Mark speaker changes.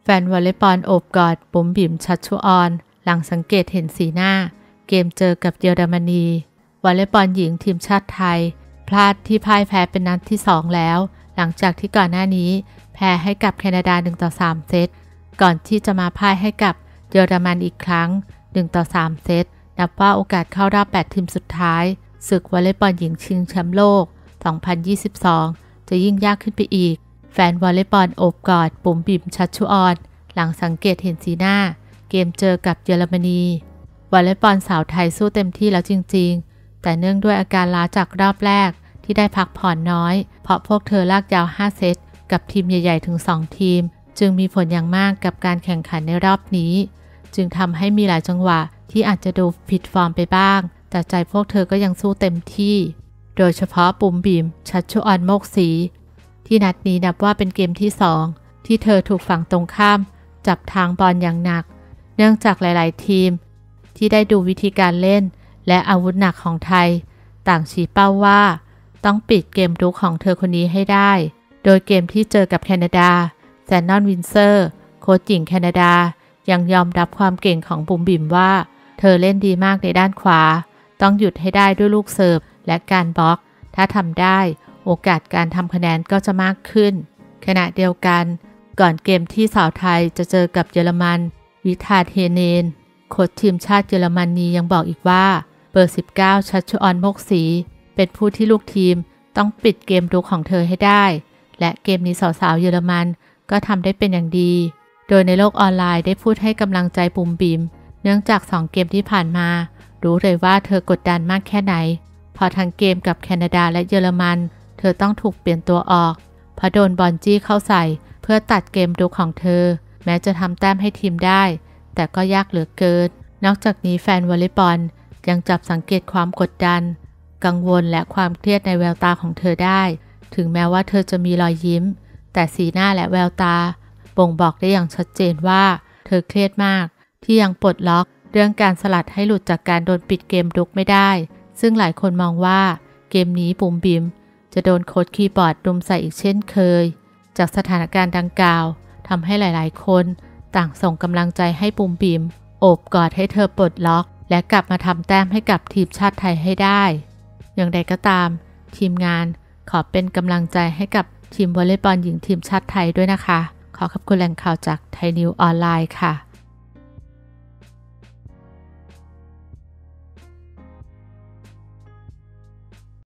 Speaker 1: แฟนวอลเลย์บอลโอบกอดบุ๋มบิ๋มชัชชุออนหลังสังเกตเห็นสีหน้าเกมเจอกับเยอรมนีวอลเลย์บอลหญิงทีมชาติไทยพลาดที่พ่ายแพ้เป็นนัดที่2แล้วหลังจากที่ก่อนหน้านี้แพ้ให้กับแคนาดา1-3 เซตก่อนที่จะมาพ่ายให้กับเยอรมันอีกครั้ง1-3 เซตนับว่าโอกาสเข้ารอบ8ทีมสุดท้ายศึกวอลเลย์บอลหญิงชิงแชมป์โลก2022จะยิ่งยากขึ้นไปอีกแฟนวอลเลย์บอลโอบกอดบุ๋มบิ๋มชัชชุออนหลังสังเกตเห็นสีหน้าเกมเจอกับเยอรมนีวอลเลย์บอลสาวไทยสู้เต็มที่แล้วจริงๆแต่เนื่องด้วยอาการล้าจากรอบแรกที่ได้พักผ่อนน้อยเพราะพวกเธอลากยาว5 เซตกับทีมใหญ่ๆถึง2 ทีมจึงมีผลอย่างมากกับการแข่งขันในรอบนี้จึงทำให้มีหลายจังหวะที่อาจจะดูผิดฟอร์มไปบ้างแต่ใจพวกเธอก็ยังสู้เต็มที่โดยเฉพาะบุ๋มบิ๋มชัชชุออนโมกศรีที่นัดนี้นับว่าเป็นเกมที่2ที่เธอถูกฝั่งตรงข้ามจับทางบอลอย่างหนักเนื่องจากหลายๆทีมที่ได้ดูวิธีการเล่นและอาวุธหนักของไทยต่างชี้เป้าว่าต้องปิดเกมรุกของเธอคนนี้ให้ได้โดยเกมที่เจอกับแคนาดาแซนนอนวินเซอร์โค้ชหญิงแคนาดายังยอมรับความเก่งของบุ๋มบิ๋มว่าเธอเล่นดีมากในด้านขวาต้องหยุดให้ได้ด้วยลูกเสิร์ฟและการบล็อกถ้าทำได้โอกาสการทำคะแนนก็จะมากขึ้นขณะเดียวกันก่อนเกมที่สาวไทยจะเจอกับเยอรมันวิทาเทเนนโค้ชทีมชาติเยอรมนียังบอกอีกว่าเบอร์19ชัชชุออนโมกศรีเป็นผู้ที่ลูกทีมต้องปิดเกมรุกของเธอให้ได้และเกมนี้สาวๆเยอรมันก็ทำได้เป็นอย่างดีโดยในโลกออนไลน์ได้พูดให้กำลังใจบุ๋มบิ๋มเนื่องจาก2 เกมที่ผ่านมารู้เลยว่าเธอกดดันมากแค่ไหนพอทั้งเกมกับแคนาดาและเยอรมันเธอต้องถูกเปลี่ยนตัวออกเพราะโดนบอลจี้เข้าใส่เพื่อตัดเกมรุกของเธอแม้จะทำแต้มให้ทีมได้แต่ก็ยากเหลือเกินนอกจากนี้แฟนวอลเลย์บอลยังจับสังเกตความกดดันกังวลและความเครียดในแววตาของเธอได้ถึงแม้ว่าเธอจะมีรอยยิ้มแต่สีหน้าและแววตาบ่งบอกได้อย่างชัดเจนว่าเธอเครียดมากที่ยังปลดล็อกเรื่องการสลัดให้หลุดจากการโดนปิดเกมรุกไม่ได้ซึ่งหลายคนมองว่าเกมนี้บุ๋มบิ๋มจะโดนโค้ชคีย์บอร์ดรุมใส่อีกเช่นเคยจากสถานการณ์ดังกล่าวทำให้หลายๆคนต่างส่งกำลังใจให้บุ๋มบิ๋มโอบกอดให้เธอปลดล็อกและกลับมาทำแต้มให้กับทีมชาติไทยให้ได้อย่างใดก็ตามทีมงานขอเป็นกำลังใจให้กับทีมวอลเลย์บอลหญิงทีมชาติไทยด้วยนะคะขอขอบคุณแหล่งข่าวจากไทยนิวออนไลน์ค่ะ